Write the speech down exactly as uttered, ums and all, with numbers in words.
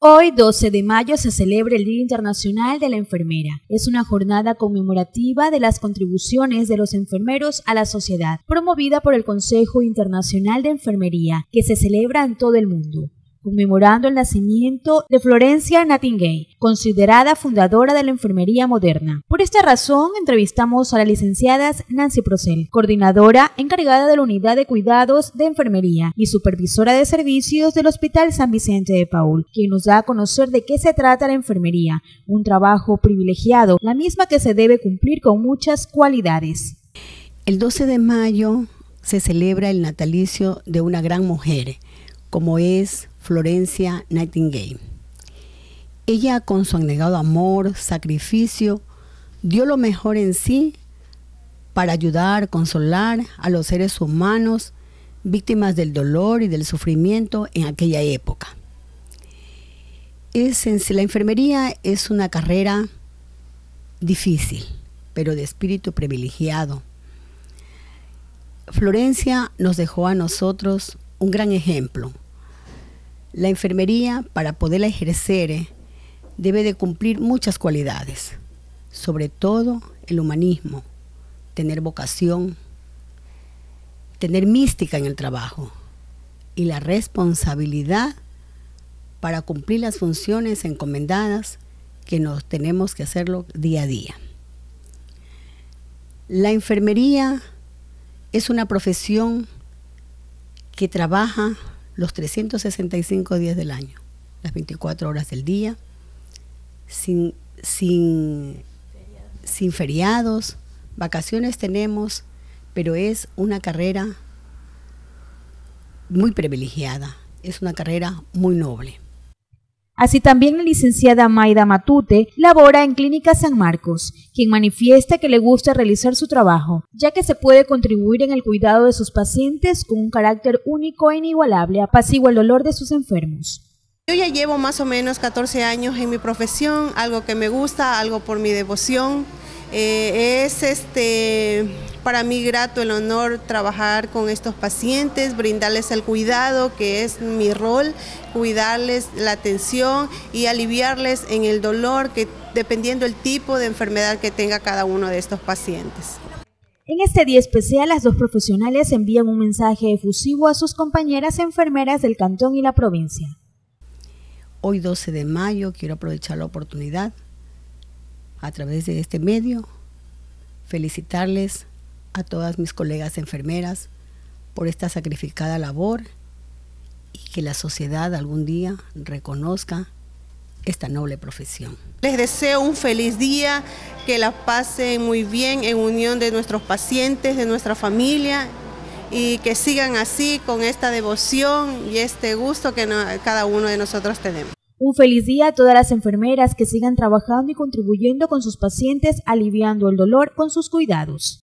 Hoy, doce de mayo, se celebra el Día Internacional de la Enfermera. Es una jornada conmemorativa de las contribuciones de los enfermeros a la sociedad, promovida por el Consejo Internacional de Enfermería, que se celebra en todo el mundo, conmemorando el nacimiento de Florence Nightingale, considerada fundadora de la enfermería moderna. Por esta razón, entrevistamos a la licenciada Nancy Procel, coordinadora encargada de la Unidad de Cuidados de Enfermería y supervisora de servicios del Hospital San Vicente de Paúl, quien nos da a conocer de qué se trata la enfermería, un trabajo privilegiado, la misma que se debe cumplir con muchas cualidades. El doce de mayo se celebra el natalicio de una gran mujer, como es Florence Nightingale. Ella, con su abnegado amor, sacrificio, dio lo mejor en sí para ayudar, consolar a los seres humanos víctimas del dolor y del sufrimiento en aquella época. Es, la enfermería es una carrera difícil, pero de espíritu privilegiado. Florencia nos dejó a nosotros un gran ejemplo. La enfermería, para poderla ejercer, debe de cumplir muchas cualidades, sobre todo el humanismo, tener vocación, tener mística en el trabajo y la responsabilidad para cumplir las funciones encomendadas que nos tenemos que hacerlo día a día. La enfermería es una profesión que trabaja los trescientos sesenta y cinco días del año, las veinticuatro horas del día, sin, sin, sin feriados, vacaciones tenemos, pero es una carrera muy privilegiada, es una carrera muy noble. Así también la licenciada Maida Matute labora en Clínica San Marcos, quien manifiesta que le gusta realizar su trabajo, ya que se puede contribuir en el cuidado de sus pacientes con un carácter único e inigualable, apacigua el dolor de sus enfermos. Yo ya llevo más o menos catorce años en mi profesión, algo que me gusta, algo por mi devoción. Eh, es este, para mí grato el honor trabajar con estos pacientes, brindarles el cuidado, que es mi rol, cuidarles la atención y aliviarles en el dolor, que dependiendo del tipo de enfermedad que tenga cada uno de estos pacientes. En este día especial, las dos profesionales envían un mensaje efusivo a sus compañeras enfermeras del cantón y la provincia. Hoy, doce de mayo, quiero aprovechar la oportunidad a través de este medio, felicitarles a todas mis colegas enfermeras por esta sacrificada labor y que la sociedad algún día reconozca esta noble profesión. Les deseo un feliz día, que la pasen muy bien en unión de nuestros pacientes, de nuestra familia, y que sigan así con esta devoción y este gusto que cada uno de nosotros tenemos. Un feliz día a todas las enfermeras que sigan trabajando y contribuyendo con sus pacientes, aliviando el dolor con sus cuidados.